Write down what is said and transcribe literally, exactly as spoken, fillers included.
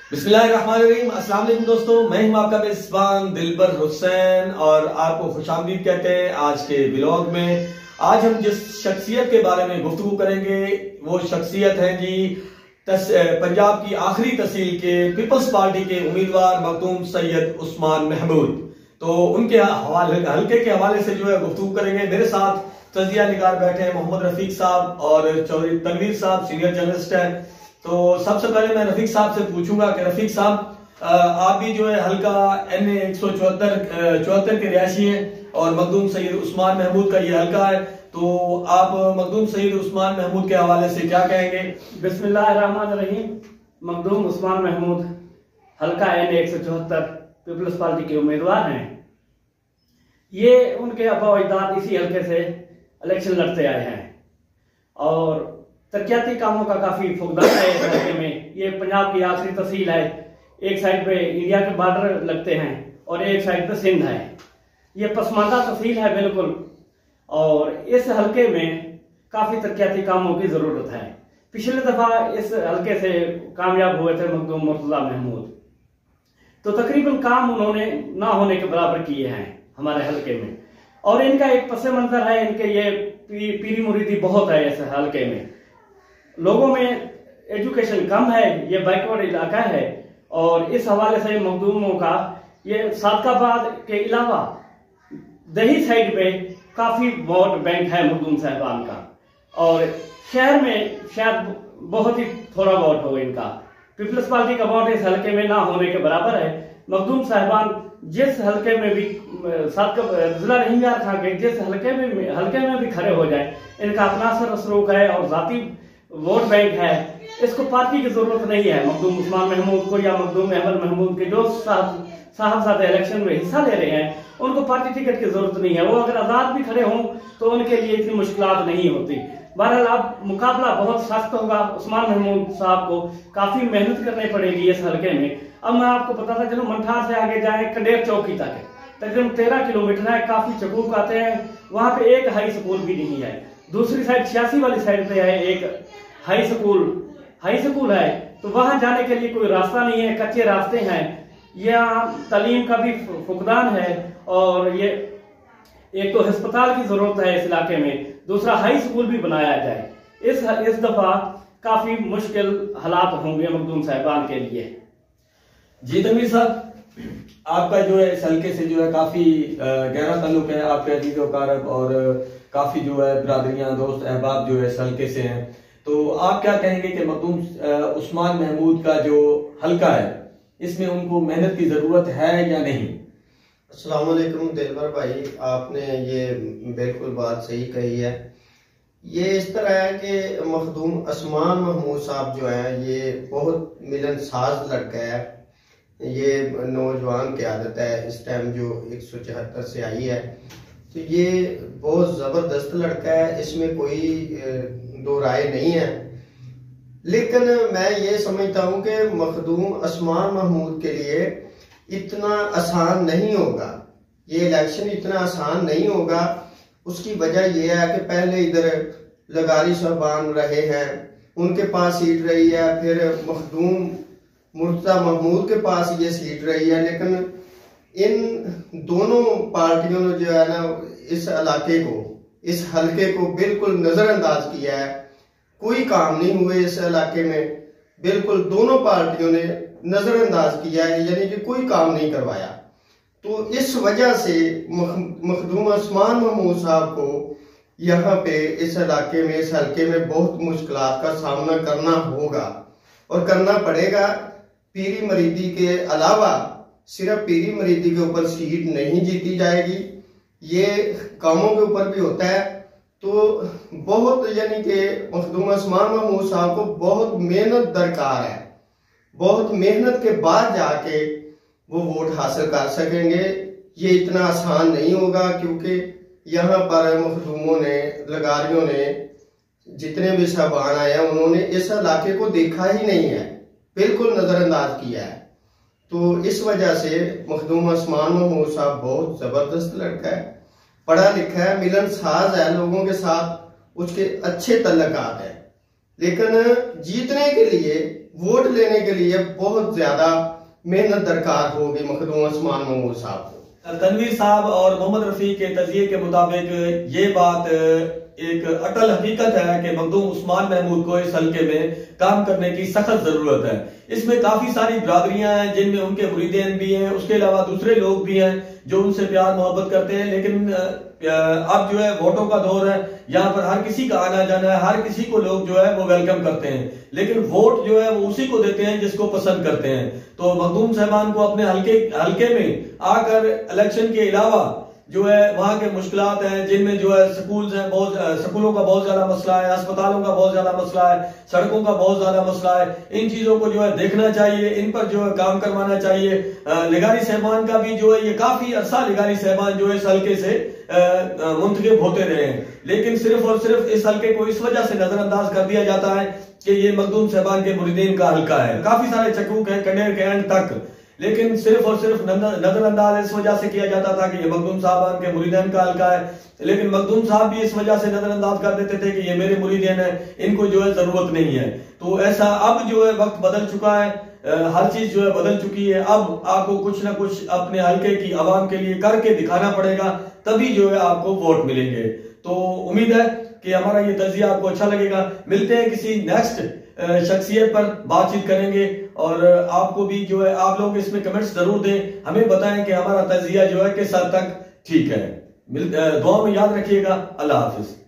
बिस्मिल्लाहिर्रहमानिर्रहीम। अस्सलाम वालेकुम दोस्तों, मैं हूं आपका मेजबान दिलबर हुसैन और आपको खुशामदीद कहते हैं आज के ब्लॉग में। आज हम जिस शख्सियत के बारे में गुफ्तगू करेंगे वो शख्सियत है जी पंजाब की आखिरी तहसील के पीपल्स पार्टी के उम्मीदवार मखदूम सैयद उस्मान महमूद। तो उनके हवाले हल्के के हवाले से जो है गुफ्तगू करेंगे। मेरे साथ तजिया निगार बैठे हैं मोहम्मद रफीक साहब और चौधरी तनवीर साहब, सीनियर जर्नलिस्ट हैं। तो सबसे पहले मैं रफीक साहब से पूछूंगा कि रफीक साहब आप भी जो है हल्का एन ए एक सौ चौहत्तर चौहत्तर के रिहायशी हैं और मखदूम सैयद उस्मान महमूद का ये हल्का है, तो आप मखदूम सैयद उस्मान महमूद के हवाले से क्या कहेंगे? बिस्मिल्लाहिर्रहमानिर्रहीम। मखदूम उस्मान महमूद हल्का एन ए एक सौ चौहत्तर पीपल्स पार्टी के उम्मीदवार हैं। ये उनके आबा अजदाद इसी हल्के से इलेक्शन लड़ते आए हैं और तरक्याती कामों का काफी फुकदान है इस हल्के में। ये पंजाब की आखिरी तहसील है। एक साइड पे इंडिया के बॉर्डर लगते हैं और एक साइड पे सिंध है। ये पसमानदा तहसील है बिल्कुल, और इस हल्के में काफी तरक्याती कामों की जरूरत है। पिछले दफा इस हल्के से कामयाब हुए थे मखदूम मुर्तजा महमूद, तो तकरीबन काम उन्होंने ना होने के बराबर किए हैं हमारे हल्के में। और इनका एक पस मंजर है, इनके ये पी, पीरी मुरीदी बहुत है इस हल्के में। लोगों में एजुकेशन कम है, ये बैकवर्ड इलाका है और इस हवाले से मखदूमों का ये सादकाबाद के अलावा दही साइड पे काफी वोट बैंक है मखदूम साहबान का, और शहर में शायद बहुत ही थोड़ा वोट हो इनका। पीपल्स पार्टी का वोट इस हल्के में ना होने के बराबर है। मखदूम साहबान जिस हल्के में भी जिला रहीमयार खां के जिस हल्के में हल्के में भी खड़े हो जाए, इनका अपना असर असरूक है और जाती वोट बैंक है। इसको पार्टी की जरूरत नहीं है मखदूम उस्मान महमूद को या मखदूम अहमद महमूद के जो साहब साहब इलेक्शन में हिस्सा ले रहे हैं, उनको पार्टी टिकट की जरूरत नहीं है। वो अगर आजाद भी खड़े हों तो उनके लिए इतनी मुश्किलात नहीं होती। बहरहाल अब मुकाबला बहुत सख्त होगा। उस्मान महमूद साहब को काफी मेहनत करनी पड़ेगी इस हल्के में। अब मैं आपको बताता चलूं, मंठार से आगे जाए कंडेर चौकी तक तकरीबन तेरह किलोमीटर है। काफी चकूक आते हैं, वहां पे एक हाई स्कूल भी नहीं है। दूसरी साइड छियासी वाली साइड पे है एक हाई स्कूल हाई स्कूल है, तो वहां जाने के लिए कोई रास्ता नहीं है, कच्चे रास्ते हैं। यहाँ तालीम का भी फुकदान है और ये एक तो अस्पताल की जरूरत है इस इलाके में, दूसरा हाई स्कूल भी बनाया जाए। इस इस दफा काफी मुश्किल हालात होंगे मखदूम साहबान के लिए। जी तनवीर साहब, आपका जो है इस हल्के से जो है काफी गहरा ताल्लुक है, आपके अजीज वकारब और काफी जो है बिरादरियां दोस्त अहबाब जो है इस हल्के से हैं। तो आप क्या कहेंगे कि मखदूम उस्मान महमूद का जो हल्का है इसमें उनको मेहनत की जरूरत है या नहीं? अस्सलाम वालेकुम दिलबर भाई, आपने ये बिल्कुल बात सही कही है। ये इस तरह है कि मखदूम उस्मान महमूद साहब जो है ये बहुत मिलनसाज लड़का है। ये नौजवान की आदत है इस टाइम जो एक सौ चौहत्तर से आई है, तो ये बहुत जबरदस्त लड़का है, इसमें कोई दो राय नहीं है। लेकिन मैं ये समझता हूं कि मखदूम उस्मान महमूद के लिए इतना आसान नहीं होगा, ये इलेक्शन इतना आसान नहीं होगा। उसकी वजह यह है कि पहले इधर लगारी साहबान रहे हैं, उनके पास सीट रही है, फिर मखदूम मुर्तजा महमूद के पास ये सीट रही है। लेकिन इन दोनों पार्टियों ने जो है ना इस इलाके को इस हल्के को बिल्कुल नजरअंदाज किया है। कोई काम नहीं हुए इस इलाके में, बिल्कुल दोनों पार्टियों ने नजरअंदाज किया है, यानी कि कोई काम नहीं करवाया। तो इस वजह से मखदूम उस्मान महमूद साहब को यहाँ पे इस इलाके में इस हल्के में बहुत मुश्किलात का सामना करना होगा और करना पड़ेगा। पीरी मरीदी के अलावा सिर्फ पीरी मरीदी के ऊपर सीट नहीं जीती जाएगी, ये कामों के ऊपर भी होता है। तो बहुत यानी कि मखदूम उस्मान महमूद साहब को बहुत मेहनत दरकार है, बहुत मेहनत के बाद जाके वो वोट हासिल कर सकेंगे। ये इतना आसान नहीं होगा क्योंकि यहाँ पर मखदूमों ने लगारियों ने जितने भी साहबान आए हैं उन्होंने इस इलाके को देखा ही नहीं है, बिल्कुल नजरअंदाज किया है। तो इस वजह से मखदूम उस्मान महमूद साहब बहुत जबरदस्त लड़का है, पढ़ा लिखा है, मिलनसाज है लोगों के साथ, उसके अच्छे तल्लुकात है। लेकिन जीतने के लिए वोट लेने के लिए बहुत ज्यादा मेहनत दरकार होगी मखदूम उस्मान महमूद साहब को। तनवीर साहब और मोहम्मद रफी के तजिए के मुताबिक ये बात एक अटल हकीकत है कि मखदूम उस्मान महमूद को इस हल्के में काम करने की सख्त जरूरत है। इसमें काफी सारी बिरादरियां हैं जिनमें उनके मुरीदेन भी हैं, उसके अलावा दूसरे लोग भी हैं जो उनसे प्यार मोहब्बत करते हैं। लेकिन अब जो है वोटों का दौर है, यहाँ पर हर किसी का आना जाना है, हर किसी को लोग जो है वो वेलकम करते हैं, लेकिन वोट जो है वो उसी को देते हैं जिसको पसंद करते हैं। तो मखदूम साहबान को अपने हल्के हल्के में आकर इलेक्शन के अलावा जो है वहां के मुश्किलात हैं जिनमें जो है स्कूल्स हैं, बहुत स्कूलों का बहुत ज्यादा मसला है, अस्पतालों का बहुत ज्यादा मसला है, सड़कों का बहुत ज्यादा मसला है, इन चीजों को जो है देखना चाहिए, इन पर जो है काम करवाना चाहिए। लिगारी साहबान का भी जो है ये काफी अरसा लिगारी साहबान जो है इस हल्के से मुंतखब होते रहे हैं, लेकिन सिर्फ और सिर्फ इस हल्के को इस वजह से नजरअंदाज कर दिया जाता है कि ये मखदूम साहबान के मुरीदीन का हल्का है। काफी सारे चकूक हैं कंडेर के एंड तक, लेकिन सिर्फ और सिर्फ नजरअंदाज इस वजह से किया जाता था कि ये मखदूम साहबान के मुरीदीन का हल्का है, लेकिन मखदूम साहब भी इस वजह से नजरअंदाज कर देते थे कि ये मेरे मुरीदीन है, इनको जो है जरूरत नहीं है। तो ऐसा अब जो है वक्त बदल चुका है, हर चीज जो है बदल चुकी है। अब आपको कुछ ना कुछ अपने हल्के की आवाम के लिए करके दिखाना पड़ेगा, तभी जो है आपको वोट मिलेंगे। तो उम्मीद है कि हमारा ये तजिया आपको अच्छा लगेगा। मिलते हैं किसी नेक्स्ट शख्सियत पर, बातचीत करेंगे और आपको भी जो है आप लोग इसमें कमेंट्स जरूर दें, हमें बताएं कि हमारा तजिया जो है किस हद तक ठीक है। दुआ में याद रखिएगा। अल्लाह हाफिज।